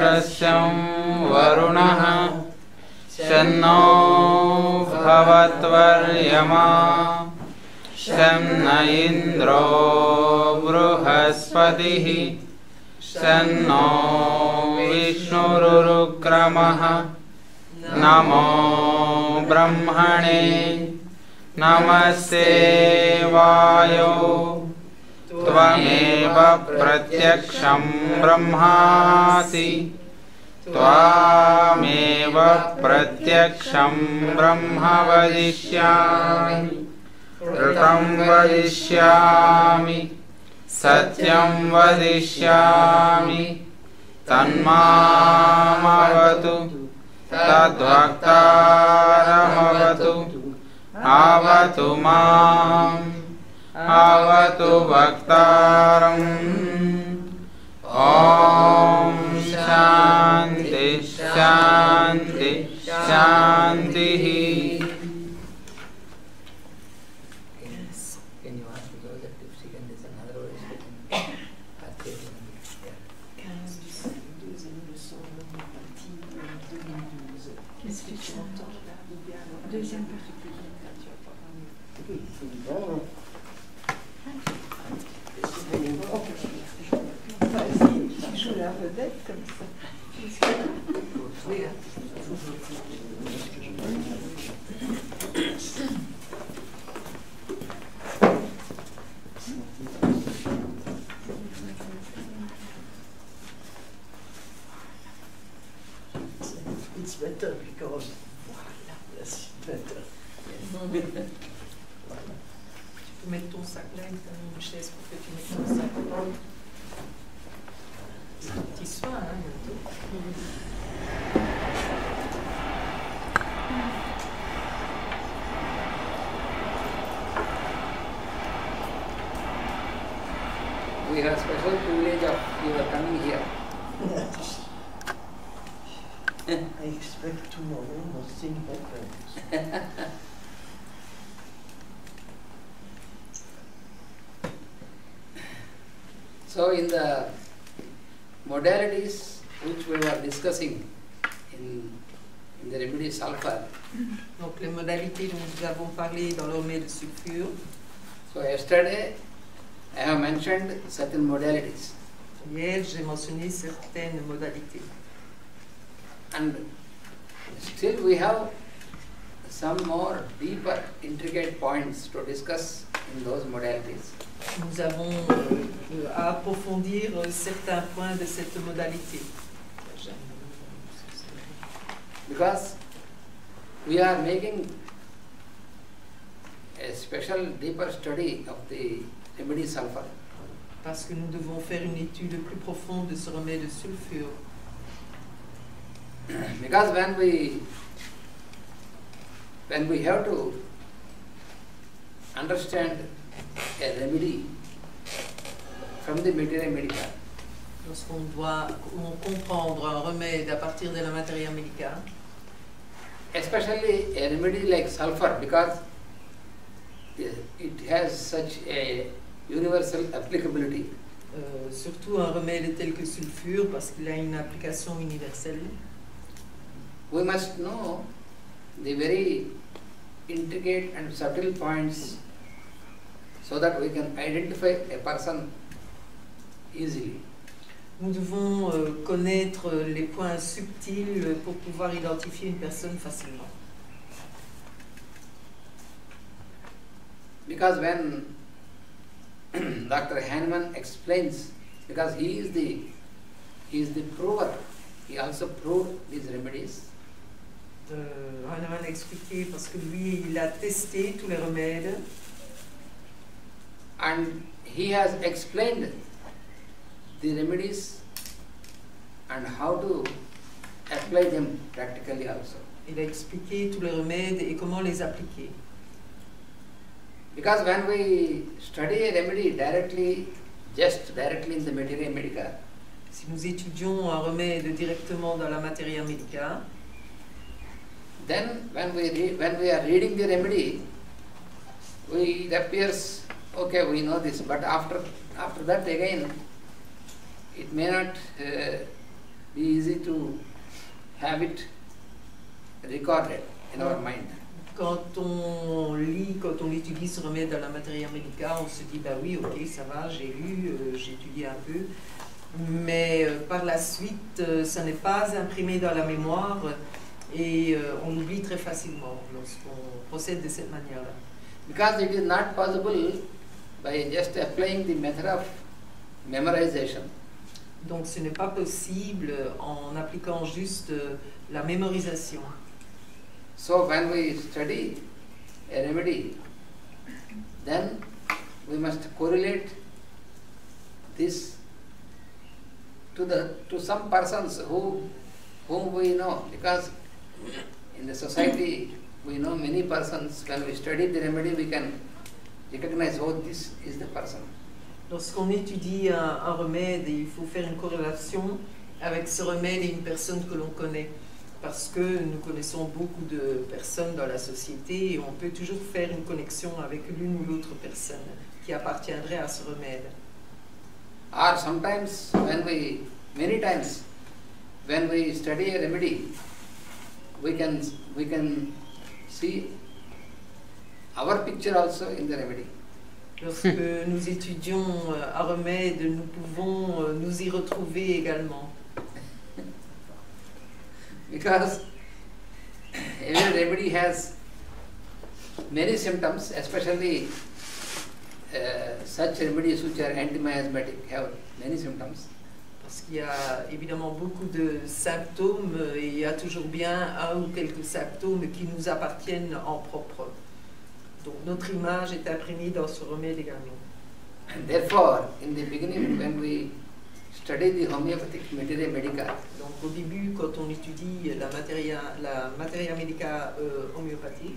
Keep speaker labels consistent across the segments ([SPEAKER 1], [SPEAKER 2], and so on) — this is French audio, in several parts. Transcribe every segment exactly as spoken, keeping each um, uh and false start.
[SPEAKER 1] Urvasam Varunaha Shanno Bhavatvaryama Shanna Indro Bruhaspatihi Shanno Vishnururukramaha Namo Brahmane Namaste Vayo Tvameva Pratyaksham Brahmasi Tvameva Pratyaksham Brahma Vadishyami Ritam Vadishyami Satyam Vadishyami Tanmamavatu Tadvaktaramavatu Avatu Mam Avatu Bhaktaram. Om Shanti Shanti Shanti.
[SPEAKER 2] Yes. Can you ask because that if she can listen, otherwise we can
[SPEAKER 3] quinze du cinq douze leçon homéopathie deux mille douze. Qu'est-ce que tu entends là? Deuxième partie. Oui, c'est bon. Vas-y, tu joues la vedette comme ça.
[SPEAKER 2] Oui, hein.
[SPEAKER 3] It's better because voilà, it's better.
[SPEAKER 2] Tu peux mettre ton sac là, il t'a mis une chaise pour que tu mettes ton sac. C'est un petit soin, hein, bientôt. We have special privilege of your coming here.
[SPEAKER 3] I expect tomorrow nothing happens.
[SPEAKER 2] So in the modalities which we were discussing in, in the remedy sulfur.
[SPEAKER 4] Donc les modalités dont nous avons parlé dans le remède de sulfure.
[SPEAKER 2] So yesterday I have mentioned certain modalities.
[SPEAKER 4] Hier j'ai mentionné certaines modalités.
[SPEAKER 2] And still we have some more deeper intricate points to discuss in those modalities.
[SPEAKER 4] Nous avons euh, à approfondir certains points de cette modalité.
[SPEAKER 2] Because we are making a special deeper study of the remedy sulfur.
[SPEAKER 4] Parce que nous devons faire une étude plus profonde de ce remède de sulfure.
[SPEAKER 2] Because when we when we have to understand a remedy from the materia medica,
[SPEAKER 4] Lorsqu'on doit comprendre un remède à partir de la materia medica,
[SPEAKER 2] especially a remedy like sulfur, because it has such a universal applicability.
[SPEAKER 4] euh, surtout un remède tel que sulfure parce qu'il a une application universelle.
[SPEAKER 2] We must know the very intricate and subtle points so that we can identify a person easily.
[SPEAKER 4] Nous devons euh, connaître les points subtils pour pouvoir identifier une personne facilement.
[SPEAKER 2] Because when Doctor Hahnemann explains, because he is the he is the prover, he also proved these remedies.
[SPEAKER 4] Euh, Hahnemann a expliqué parce que lui, il a testé tous les remèdes.
[SPEAKER 2] And he has explained the remedies and how to apply them practically also.
[SPEAKER 4] Il a expliqué tous les remèdes et comment les appliquer.
[SPEAKER 2] Because when we study a remedy directly, just directly in the materia medica,
[SPEAKER 4] Si nous étudions un remède directement dans la materia medica,
[SPEAKER 2] then when we read, when we are reading the remedy, we, it appears okay, we know this, but after after that again, it may not uh, be easy to have it recorded in our mind.
[SPEAKER 4] Quand on lit, quand on étudie ce remède à la materia medica, on se dit bah oui, ok, ça va, j'ai lu, euh, j'ai étudié un peu, mais euh, par la suite, euh, ça n'est pas imprimé dans la mémoire et euh, on l'oublie très facilement lorsqu'on procède de cette manière-là.
[SPEAKER 2] Because it is not possible by just applying the method of memorization.
[SPEAKER 4] Donc ce n'est pas possible en appliquant juste euh, la mémorisation.
[SPEAKER 2] So when we study a remedy, then we must correlate this to the to some persons who whom we know, because in the society we know many persons. When we study the remedy, we can recognize, oh, this is the person.
[SPEAKER 4] Lorsqu'on étudie un, un remède, il faut faire une corrélation avec ce remède et une personne que l'on connaît. Parce que nous connaissons beaucoup de personnes dans la société et on peut toujours faire une connexion avec l'une ou l'autre personne qui appartiendrait à ce remède.
[SPEAKER 2] Or sometimes when we, many times, when we study a remedy, we can, we can see our picture also in the remedy.
[SPEAKER 4] Lorsque nous étudions un remède, nous pouvons nous y retrouver également.
[SPEAKER 2] Because every remedy has many symptoms, especially uh, such remedies which are anti-miasmatic have many symptoms.
[SPEAKER 4] Parce qu'il y a évidemment beaucoup de symptômes et il y a toujours bien un ou quelques symptômes qui nous appartiennent en propre. Donc notre image est imprimée dans ce remède également.
[SPEAKER 2] And therefore, in the beginning, when we study the homeopathic materia medica,
[SPEAKER 4] donc au début, quand on étudie la materia, la materia medica euh, homéopathique,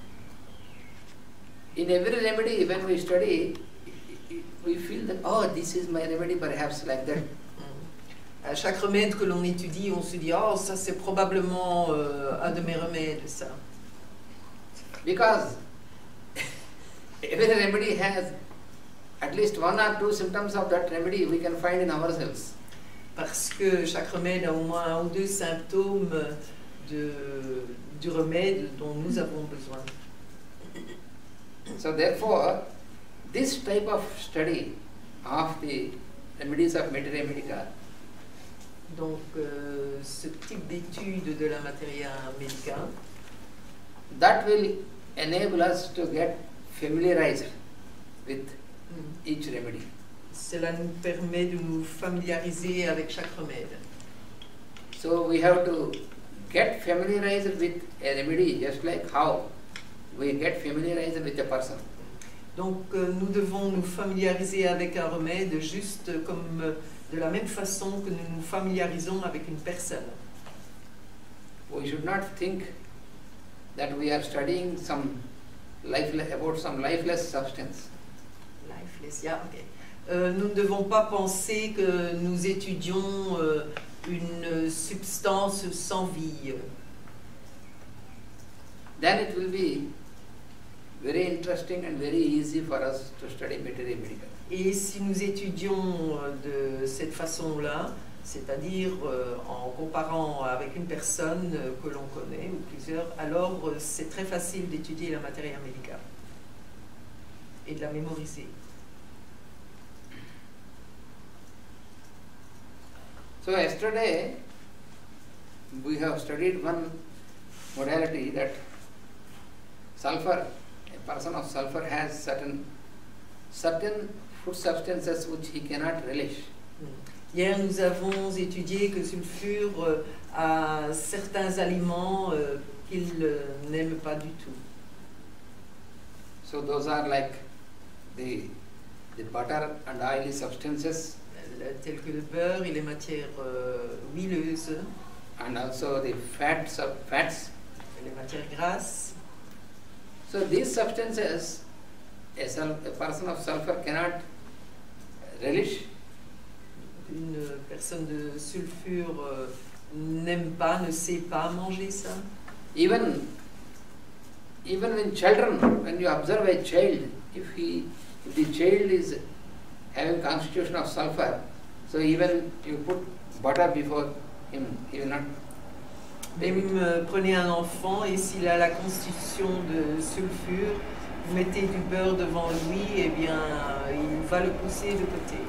[SPEAKER 2] in every remedy, when we study, we feel that, oh, this is my remedy, perhaps like that.
[SPEAKER 4] À chaque remède que l'on étudie, on se dit, oh, ça c'est probablement euh, un de mes remèdes, ça.
[SPEAKER 2] Because every remedy has at least one or two symptoms of that remedy we can find in ourselves.
[SPEAKER 4] Parce que chaque remède a au moins un ou deux symptômes de, du remède dont nous avons besoin.
[SPEAKER 2] So therefore, this type of study of the remedies of materia medica,
[SPEAKER 4] donc euh, ce type d'étude de la materia medica,
[SPEAKER 2] that will enable us to get familiarized with
[SPEAKER 4] mm.
[SPEAKER 2] each remedy.
[SPEAKER 4] Cela nous permet de nous familiariser avec chaque remède.
[SPEAKER 2] So we have to get familiarized with a remedy just like how we get familiarized with a person.
[SPEAKER 4] Donc euh, nous devons nous familiariser avec un remède juste comme euh, de la même façon que nous nous familiarisons avec une personne.
[SPEAKER 2] We should not think that we are studying some lifeless, about some lifeless substance.
[SPEAKER 4] Lifeless, yeah, okay. Euh, nous ne devons pas penser que nous étudions euh, une substance sans vie.
[SPEAKER 2] Then it will be very interesting and very easy for us to study materia medica.
[SPEAKER 4] Et si nous étudions de cette façon-là, c'est-à-dire euh, en comparant avec une personne que l'on connaît ou plusieurs, alors euh, c'est très facile d'étudier la materia medica et de la mémoriser.
[SPEAKER 2] So yesterday we have studied one modality that sulfur, a person of sulfur has certain certain food substances which he cannot relish.
[SPEAKER 4] Hier, nous avons étudié que sulfure a certains aliments euh, qu'il euh, n'aime pas du tout.
[SPEAKER 2] So those are like the the butter and oily substances,
[SPEAKER 4] Tels que le beurre et les matières euh, huileuses,
[SPEAKER 2] and also the fat sub fats.
[SPEAKER 4] et les matières grasses.
[SPEAKER 2] So these substances, a, sul a person of sulfur cannot relish.
[SPEAKER 4] Une personne de sulfure euh, n'aime pas, ne sait pas manger ça.
[SPEAKER 2] Even even when children, when you observe a child, if he if the child is having constitution of sulfur, so even you put butter before him, he will not.
[SPEAKER 4] Même euh, prenez un enfant et s'il a la constitution de sulfure, vous mettez du beurre devant lui, eh bien, euh, il va le pousser de côté.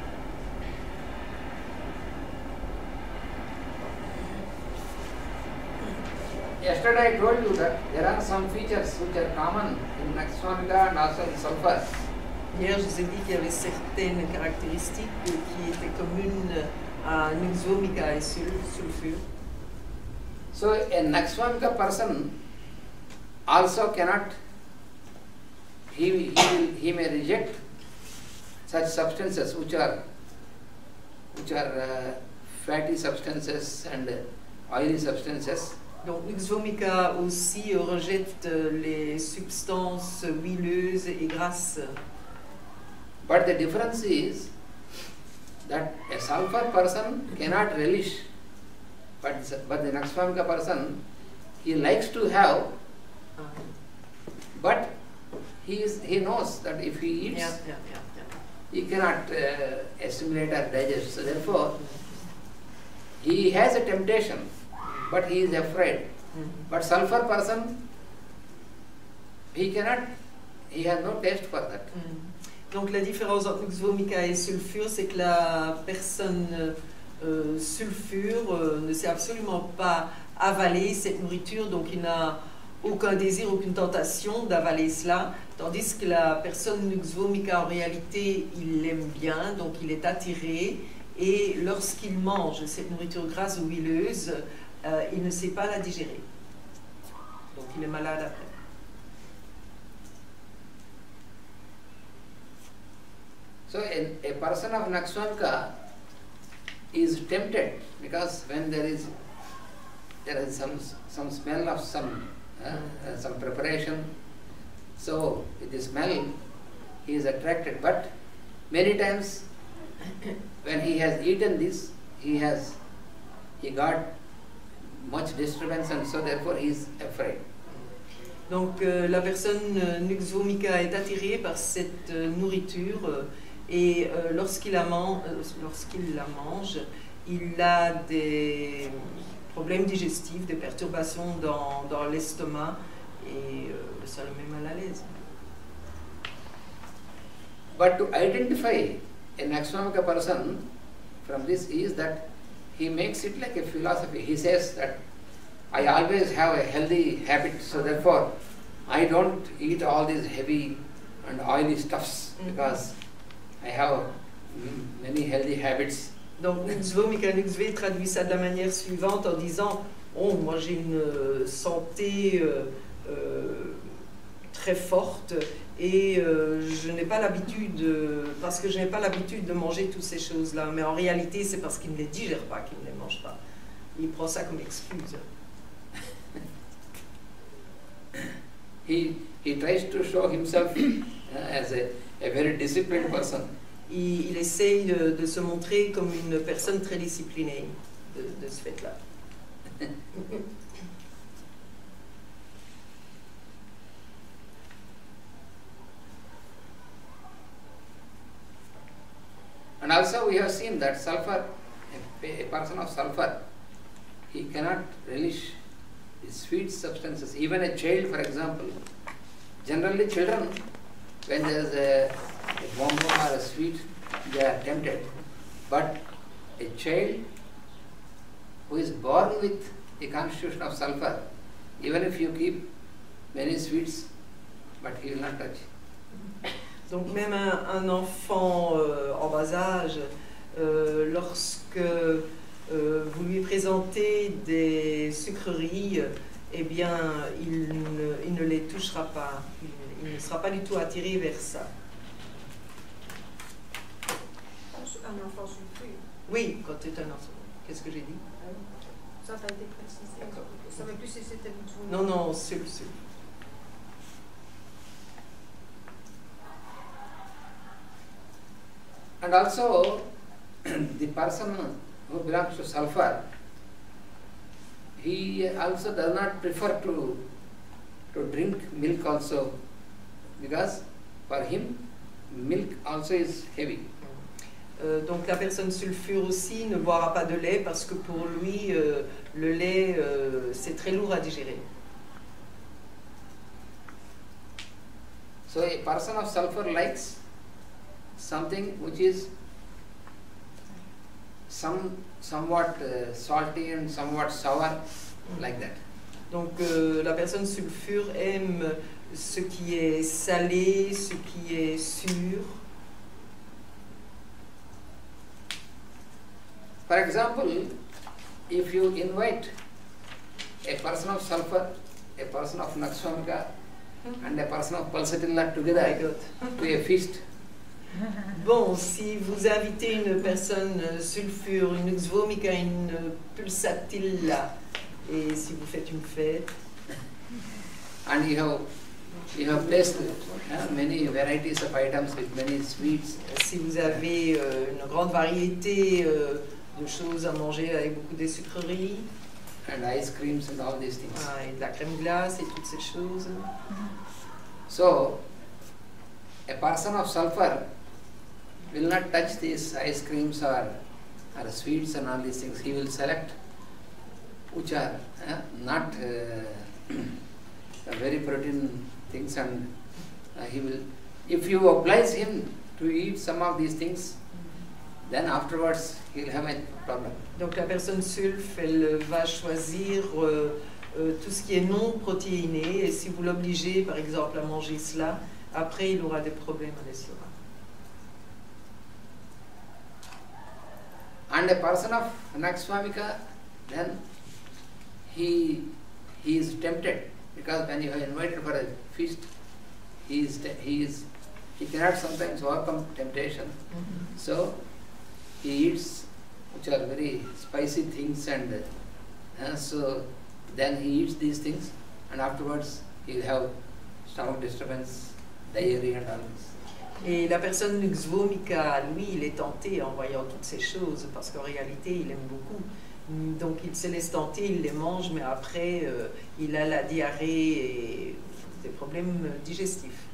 [SPEAKER 2] Yesterday I told you that there are some features which are common in Naxwamika and also in sulfur.
[SPEAKER 4] Hier, je vous ai dit qu'il y avait certaines caractéristiques qui étaient communes à Nuxvomica et sul sulfure.
[SPEAKER 2] So a Naxwamika person also cannot, he, he, will, he may reject such substances which are, which are uh, fatty substances and oily substances.
[SPEAKER 4] Donc Nuxvomica aussi rejette les substances huileuses et grasses.
[SPEAKER 2] But the difference is that a sulfur person cannot relish, but, but the Naxwamika person, he likes to have, but he, is, he knows that if he eats,
[SPEAKER 4] yeah, yeah, yeah, yeah.
[SPEAKER 2] he cannot uh, assimilate or digest. So therefore, he has a temptation, but he is afraid.
[SPEAKER 4] Mm-hmm.
[SPEAKER 2] But sulfur person, he cannot, he has no taste for that.
[SPEAKER 4] Mm. Donc la différence entre Nuxvomica et sulfure, c'est que la personne euh, sulfure euh, ne sait absolument pas avaler cette nourriture, donc il n'a aucun désir, aucune tentation d'avaler cela, tandis que la personne Nuxvomica, en réalité, il l'aime bien, donc il est attiré, et lorsqu'il mange cette nourriture grasse ou huileuse, euh, il ne sait pas la digérer. Donc il est malade après.
[SPEAKER 2] So a, a person of Naxwamika is tempted because when there is there is some some smell of some uh, uh, some preparation, so with the smell he is attracted. But many times when he has eaten this, he has he got much disturbance, and so therefore he is afraid.
[SPEAKER 4] Donc euh, la personne euh, Nuxvomica est attirée par cette euh, nourriture. Euh, Et euh, lorsqu'il la, man euh, lorsqu'il la mange, il a des problèmes digestifs, des perturbations dans, dans l'estomac, et euh, ça le met mal à l'aise.
[SPEAKER 2] But to identify a Naxwamika person from this is that he makes it like a philosophy. He says that I always have a healthy habit, so therefore I don't eat all these heavy and oily stuffs mm-hmm. because I have many healthy habits.
[SPEAKER 4] Donc Nuxvomica Nuxv traduit ça de la manière suivante en disant oh moi j'ai une santé euh, euh, très forte et euh, je n'ai pas l'habitude euh, parce que je n'ai pas l'habitude de manger toutes ces choses-là, mais en réalité c'est parce qu'il ne les digère pas qu'il ne les mange pas. Il prend ça comme excuse.
[SPEAKER 2] he he tries to show himself uh, as a a very disciplined person.
[SPEAKER 4] Il, il essaye de, de se montrer comme une personne très disciplinée de, de ce fait-là.
[SPEAKER 2] And also we have seen that sulfur, a, a person of sulfur, he cannot relish the sweet substances. Even a child, for example, generally children, when there is a, a bonbon or a sweet, they are tempted. But a child who is born with a constitution of sulfur, even if you keep many sweets, but he will not touch.
[SPEAKER 4] Donc même un, un enfant euh, en bas âge, euh, lorsque euh, vous lui présentez des sucreries, eh bien il ne, il ne les touchera pas, il, il ne sera pas du tout attiré vers ça.
[SPEAKER 3] Un enfant sulfure.
[SPEAKER 4] Oui, quand tu es un enfant. Qu'est-ce que j'ai dit?
[SPEAKER 3] Ça n'a pas été précisé.
[SPEAKER 4] D'accord.
[SPEAKER 3] Je ne savais plus si c'était tout.
[SPEAKER 4] Non, non, seul, seul.
[SPEAKER 2] And also, the person who belongs to sulfur, he also does not prefer to, to drink milk also, because for him, milk also is heavy.
[SPEAKER 4] Euh, donc la personne sulfure aussi ne boira pas de lait parce que pour lui, euh, le lait, euh, c'est très lourd à digérer.
[SPEAKER 2] So a person of sulfur likes something which is some somewhat uh, salty and somewhat sour, like that.
[SPEAKER 4] Donc euh, la personne sulfure aime ce qui est salé, ce qui est sûr.
[SPEAKER 2] For example, if you invite a person of sulfur, a person of Nakshamika, and a person of pulsatilla together to a feast.
[SPEAKER 4] Bon, si vous invitez une personne sulfure, une Xvomica, une pulsatilla, et si vous faites une fête,
[SPEAKER 2] and you have you have tasted uh, many varieties of items with many sweets.
[SPEAKER 4] Si vous avez euh, une grande variété euh, de choses à manger avec beaucoup de sucreries,
[SPEAKER 2] and ice creams and all these things.
[SPEAKER 4] Ah, et de la crème glace et toutes ces choses.
[SPEAKER 2] So, a person of sulfur will not touch these ice creams or, or sweets and all these things. He will select which are uh, not uh, very protein things, and uh, he will, if you oblige him to eat some of these things, then afterwards he will have a problem.
[SPEAKER 4] Donc la personne sulf, elle va choisir euh, euh, tout ce qui est non protéiné, et si vous l'obligez par exemple à manger cela, après il aura des problèmes à l'estomac.
[SPEAKER 2] And a person of Nakshamika, then he he is tempted, because when you are invited for a feast, he is he is he cannot sometimes overcome temptation. Mm-hmm. So he eats which are very spicy things, and uh, so then he eats these things, and afterwards he will have stomach disturbance, diarrhea and all this.
[SPEAKER 4] Et la personne Xvomica, lui, il est tenté en voyant toutes ces choses, parce qu'en réalité, il aime beaucoup. Donc il se laisse tenter, il les mange, mais après, euh, il a la diarrhée et des problèmes digestifs.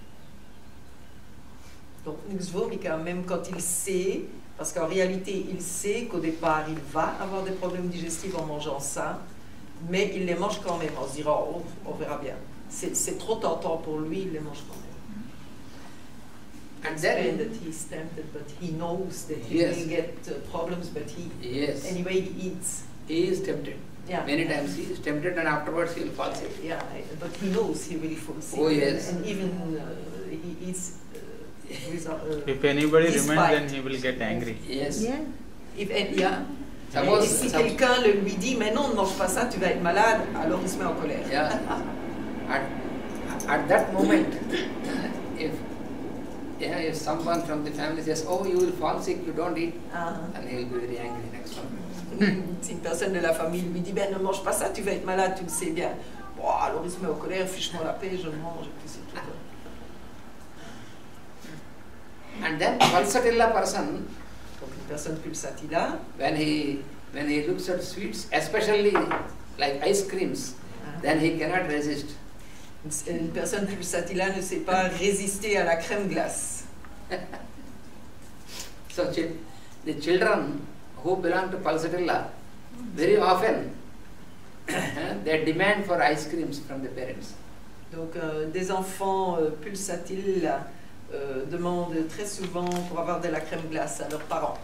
[SPEAKER 4] Donc Xvomica, même quand il sait, parce qu'en réalité, il sait qu'au départ, il va avoir des problèmes digestifs en mangeant ça, mais il les mange quand même. On se dira, oh, on verra bien. C'est trop tentant pour lui, il les mange quand même.
[SPEAKER 2] And then
[SPEAKER 4] that he's tempted, but he knows that he
[SPEAKER 2] yes.
[SPEAKER 4] will get uh, problems, but he
[SPEAKER 2] yes.
[SPEAKER 4] anyway he eats.
[SPEAKER 2] He is tempted.
[SPEAKER 4] Yeah.
[SPEAKER 2] Many times he is tempted, and afterwards he will fall sick.
[SPEAKER 4] Yeah, but he knows he will fall sick.
[SPEAKER 2] Oh yes.
[SPEAKER 4] And, and even uh, he eats. Uh, with, uh,
[SPEAKER 1] if anybody remains,
[SPEAKER 4] despite.
[SPEAKER 1] then he will get angry.
[SPEAKER 2] Yes.
[SPEAKER 4] Yeah. If and, yeah.
[SPEAKER 2] Suppose,
[SPEAKER 4] et si
[SPEAKER 2] suppose,
[SPEAKER 4] quelqu'un lui dit mais non, ne mange pas ça, tu vas être malade, alors il se met en colère.
[SPEAKER 2] Yeah. At, at that moment, if yeah, if someone from the family says, "Oh, you will fall sick, you don't eat,"
[SPEAKER 4] Uh-huh.
[SPEAKER 2] and he will be very angry next one.
[SPEAKER 4] Si une personne de la famille lui dit ben ne mange pas ça, tu vas être malade, tu le sais bien. Bon, alors il se met en colère, fiche-moi la paix, je mange, et puis c'est tout.
[SPEAKER 2] And then pulsatilla person,
[SPEAKER 4] Donc une personne pulsatilla,
[SPEAKER 2] when he when he looks at sweets, especially like ice creams,
[SPEAKER 4] uh-huh.
[SPEAKER 2] then he cannot resist.
[SPEAKER 4] Une personne pulsatilla ne sait pas résister à la crème glace.
[SPEAKER 2] So ch the children who belong to pulsatilla, very often they demand for ice creams from the parents.
[SPEAKER 4] Donc euh, des enfants euh, pulsatiles euh, demandent très souvent pour avoir de la crème glace à leurs parents.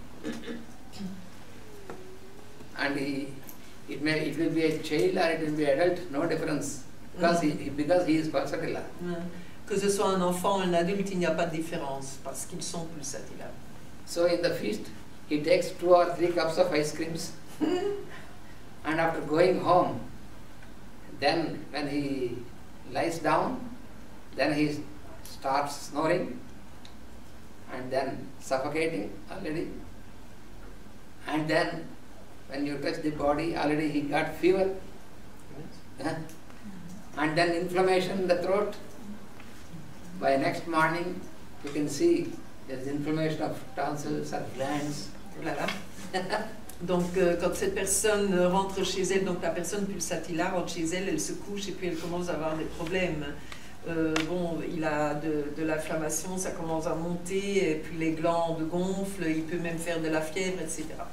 [SPEAKER 2] And he, it may it will be a child or it will be adult, no difference, because he because he is pulsatilla.
[SPEAKER 4] Que ce soit un enfant ou un adulte, il n'y a pas de différence parce qu'ils sont pulsatilla.
[SPEAKER 2] So in the feast, he takes two or three cups of ice creams, and after going home, then when he lies down, then he starts snoring, and then suffocating already, and then when you touch the body, already he got fever, yes. And then inflammation in the throat. By next morning, you can see there is inflammation of tonsils or glands.
[SPEAKER 4] Voilà. Donc, euh, quand cette personne rentre chez elle, donc la personne pulsatilla rentre chez elle, elle se couche et puis elle commence à avoir des problèmes. Euh, bon, il il a de, de l'inflammation, ça commence à monter, et puis les glandes gonflent, il peut même faire de la fièvre, et cetera.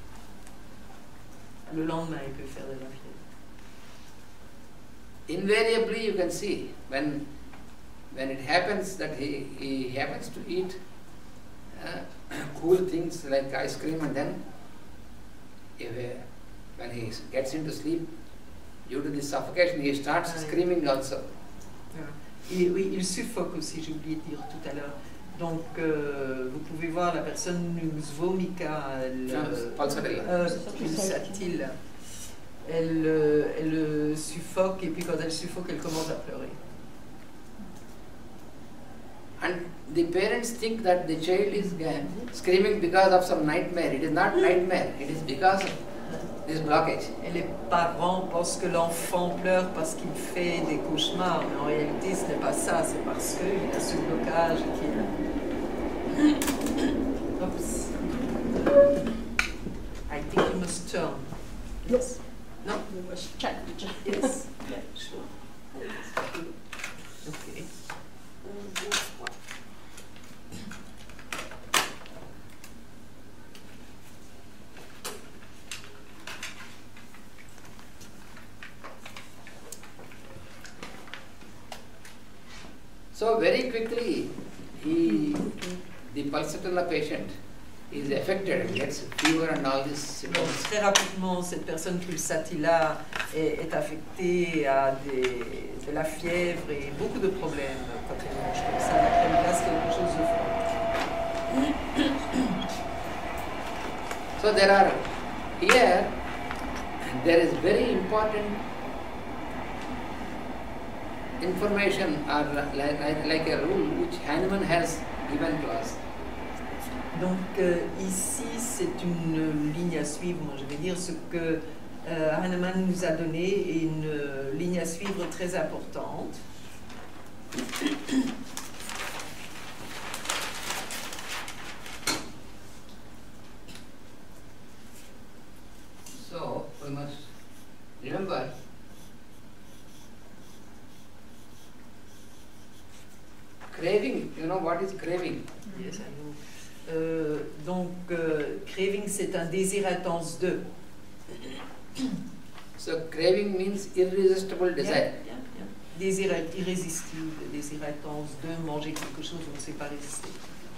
[SPEAKER 4] Le lendemain, il peut faire de la fièvre.
[SPEAKER 2] Invariably, you can see when when it happens that he, he happens to eat uh, cool things like ice cream, and then if, uh, when he gets into sleep, due to the suffocation, he starts
[SPEAKER 4] Ah,
[SPEAKER 2] screaming also.
[SPEAKER 4] Et oui, il suffoque aussi, j'ai oublié de dire tout à l'heure. Donc, euh, vous pouvez voir la personne vomica, elle, euh,
[SPEAKER 2] Pulsatilla.
[SPEAKER 4] euh, pulsatile. Elle, euh, elle euh, suffoque, et puis quand elle suffoque, elle commence à pleurer.
[SPEAKER 2] And the parents think that the child is uh, screaming because of some nightmare. It is not nightmare, it is because of this blockage.
[SPEAKER 4] Et les parents pensent que l'enfant pleure parce qu'il fait des cauchemars, mais en réalité, ce n'est pas ça, c'est parce qu'il a ce blocage qu'il a. Oops. I think you must turn.
[SPEAKER 3] Yes.
[SPEAKER 4] No?
[SPEAKER 3] We must check the check.
[SPEAKER 4] Yes.
[SPEAKER 3] Yeah.
[SPEAKER 4] Sure. Okay.
[SPEAKER 2] So very quickly, he, the pulsatilla patient is affected and gets fever and all this.
[SPEAKER 4] Donc, très rapidement, cette personne pulsatilla est, est affectée à des, de la fièvre et beaucoup de problèmes quand elle mange comme ça. La crème glace, quelque chose de fort.
[SPEAKER 2] So there are, here, there is very important information or like, like, like a rule which Hahnemann has given to us.
[SPEAKER 4] Donc euh, ici, c'est une ligne à suivre, moi je vais dire ce que euh, Hahnemann nous a donné, et une euh, ligne à suivre très importante.
[SPEAKER 2] So we must remember craving. You know what is craving?
[SPEAKER 4] Yes, I know. Euh, donc, euh, craving, c'est un désir intense de.
[SPEAKER 2] So craving means irresistible desire.
[SPEAKER 4] Yeah, yeah, yeah. Désir irrésistible, désir intense de manger quelque chose, on ne sait pas résister.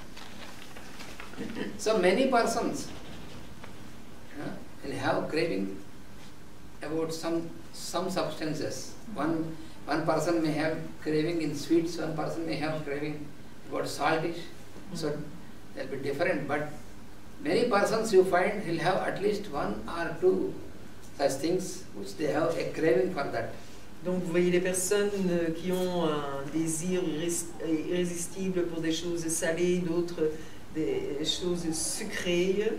[SPEAKER 2] So many persons uh, will have craving about some some substances. One one person may have craving in sweets, one person may have craving about saltish. So they'll be different, but many persons you find will have at least one or two such things which they have a craving for that.
[SPEAKER 4] Donc vous voyez les personnes euh, qui ont un désir irrés- irrésistible pour des choses salées, d'autres des choses sucrées.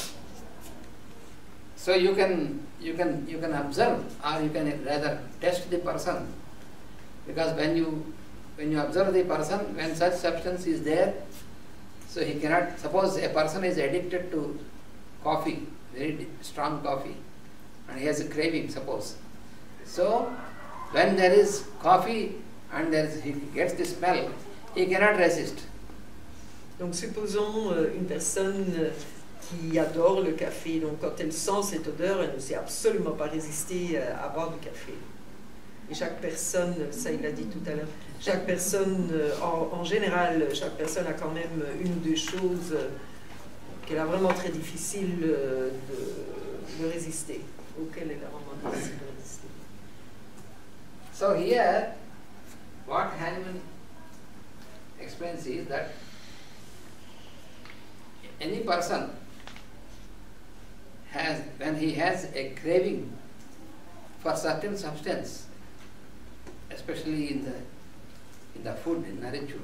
[SPEAKER 2] So you can you can you can observe, or you can rather test the person, because when you when you observe the person, when such substance is there, so he cannot. Suppose a person is addicted to coffee, very strong coffee, and he has a craving. Suppose, so when there is coffee and there is, he gets the smell, he cannot resist.
[SPEAKER 4] Donc supposons euh, une personne euh, qui adore le café, donc quand elle sent cette odeur, elle ne sait absolument pas résister euh, à boire du café. Et chaque personne, ça il l'a dit tout à l'heure, chaque personne, euh, en, en général, chaque personne a quand même une ou deux choses euh, qu'elle a vraiment très difficile euh, de, de résister, auxquelles elle a vraiment difficile de résister.
[SPEAKER 2] So here, what Hahnemann explains is that any person has, when he has a craving for certain substance, especially in the in the food, in nourishment,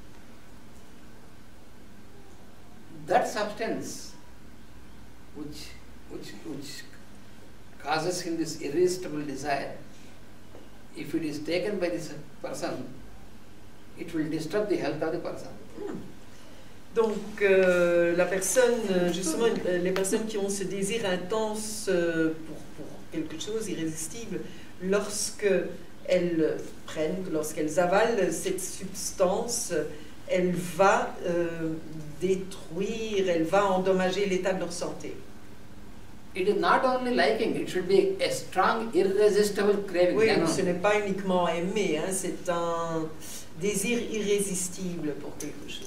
[SPEAKER 2] that substance which which which causes him this irresistible desire, if it is taken by this person, it will disturb the health of the person.
[SPEAKER 4] Hmm. Donc euh, la personne, justement, euh, les personnes qui ont ce désir intense euh, pour, pour quelque chose irrésistible, lorsque elles prennent, lorsqu'elles avalent cette substance, elle va euh, détruire, elle va endommager l'état de leur santé.
[SPEAKER 2] It is not only liking, it should be a strong, irresistible craving.
[SPEAKER 4] Oui,
[SPEAKER 2] Then
[SPEAKER 4] ce
[SPEAKER 2] only.
[SPEAKER 4] n'est pas uniquement aimer, hein, c'est un désir irrésistible pour quelque chose.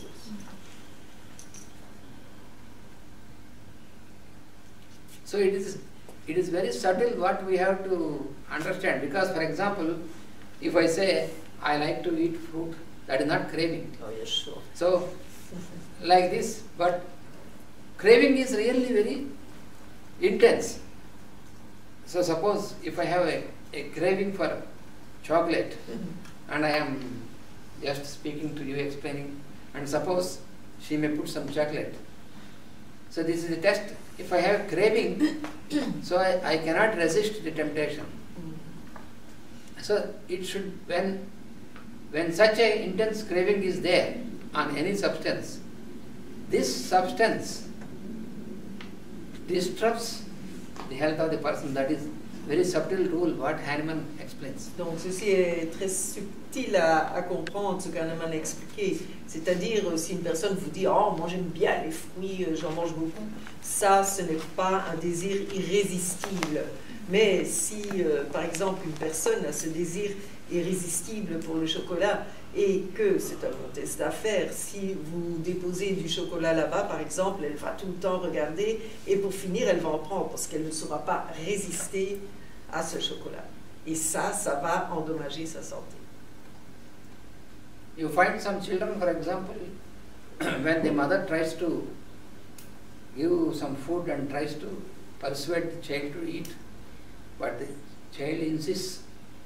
[SPEAKER 2] So it is, it is very subtle what we have to understand, because for example, if I say I like to eat fruit, that is not craving.
[SPEAKER 4] Oh, yes, sure.
[SPEAKER 2] So like this, but craving is really very intense. So suppose if I have a, a craving for chocolate, and I am just speaking to you, explaining, and suppose she may put some chocolate. So this is a test. If I have craving, so I, I cannot resist the temptation. So it should, when, when such a intense craving is there on any substance, this substance disrupts the health of the person. That is very subtle rule what Hahnemann explains.
[SPEAKER 4] Donc ceci est très subtil à, à comprendre, ce qu'Hahnemann a expliqué. C'est-à-dire, si une personne vous dit « Oh, moi j'aime bien les fruits, j'en mange beaucoup », ça, ce n'est pas un désir irrésistible. Mais si, euh, par exemple, une personne a ce désir irrésistible pour le chocolat et que c'est un bon test à faire, si vous déposez du chocolat là-bas, par exemple, elle va tout le temps regarder et pour finir, elle va en prendre parce qu'elle ne saura pas résister à ce chocolat. Et ça, ça va endommager sa santé.
[SPEAKER 2] You find some children, for example, when the mother tries to give some food and tries to persuade the child to eat, but the child insists.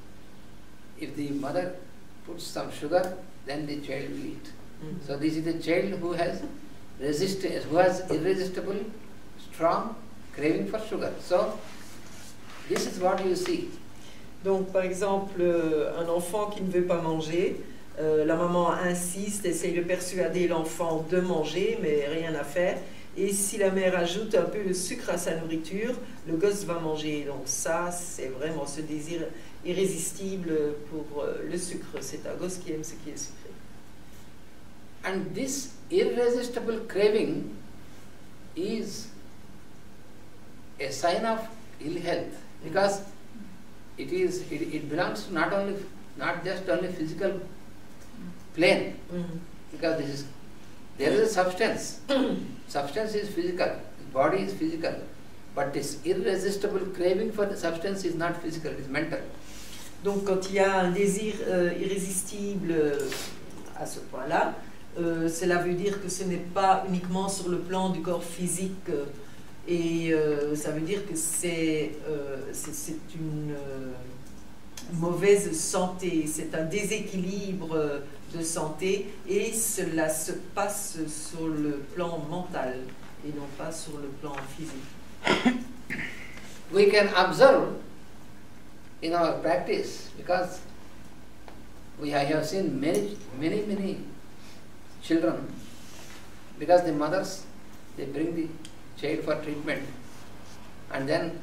[SPEAKER 2] If the mother puts some sugar, then the child will eat. Mm-hmm. So this is a child who has resistance, who has irresistible, strong craving for sugar. So this is what you see.
[SPEAKER 4] Donc, par exemple, euh, un enfant qui ne veut pas manger, euh, la maman insiste, essaye de persuader l'enfant de manger, mais rien à faire. Et si la mère ajoute un peu de sucre à sa nourriture, le gosse va manger. Donc ça, c'est vraiment ce désir irrésistible pour euh, le sucre. C'est un gosse qui aime ce qui est sucré.
[SPEAKER 2] And this irresistible craving is a sign of ill health, because it is it, it belongs to not only not just only physical plane, mm-hmm. because this is there is a substance. Substance is physical, body is physical, but this irresistible craving for the substance is not physical, it is mental.
[SPEAKER 4] Donc quand il y a un désir euh, irrésistible euh, à ce point-là, euh, cela veut dire que ce n'est pas uniquement sur le plan du corps physique, euh, et euh, ça veut dire que c'est euh, c'est une euh, mauvaise santé, c'est un déséquilibre de santé, et cela se passe sur le plan mental et non pas sur le plan physique.
[SPEAKER 2] We can observe in our practice, because we have, have seen many, many, many children, because the mothers, they bring the child for treatment, and then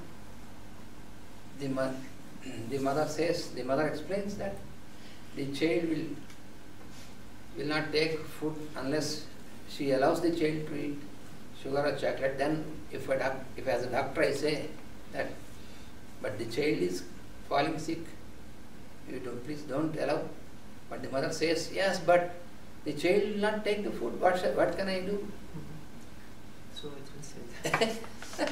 [SPEAKER 2] the, mo the mother says, the mother explains that the child will will not take food unless she allows the child to eat sugar or chocolate. Then if, a doc if as a doctor I say that, but the child is falling sick, you don't, please don't allow. But the mother says, yes, but the child will not take the food, what, shall, what can I do?
[SPEAKER 4] So it will say.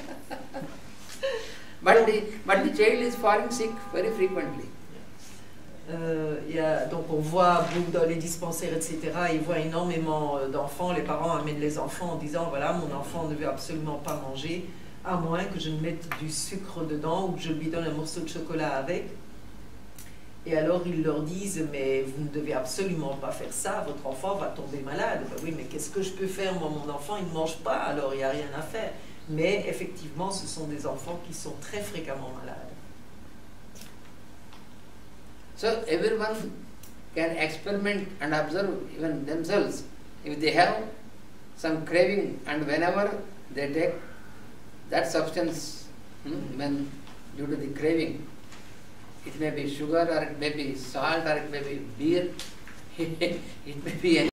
[SPEAKER 2] but, the, but the child is falling sick very frequently.
[SPEAKER 4] Euh, y a, donc on voit dans les dispensaires, et cetera, ils voient énormément d'enfants, les parents amènent les enfants en disant voilà, mon enfant ne veut absolument pas manger, à moins que je ne mette du sucre dedans ou que je lui donne un morceau de chocolat avec. Et alors ils leur disent mais vous ne devez absolument pas faire ça, votre enfant va tomber malade. Ben oui, mais qu'est-ce que je peux faire, moi mon enfant il ne mange pas, alors il n'y a rien à faire. Mais effectivement ce sont des enfants qui sont très fréquemment malades.
[SPEAKER 2] So everyone can experiment and observe even themselves. If they have some craving, and whenever they take that substance, hmm, when due to the craving, It may be sugar, or it may be salt, or it may be beer, it may be any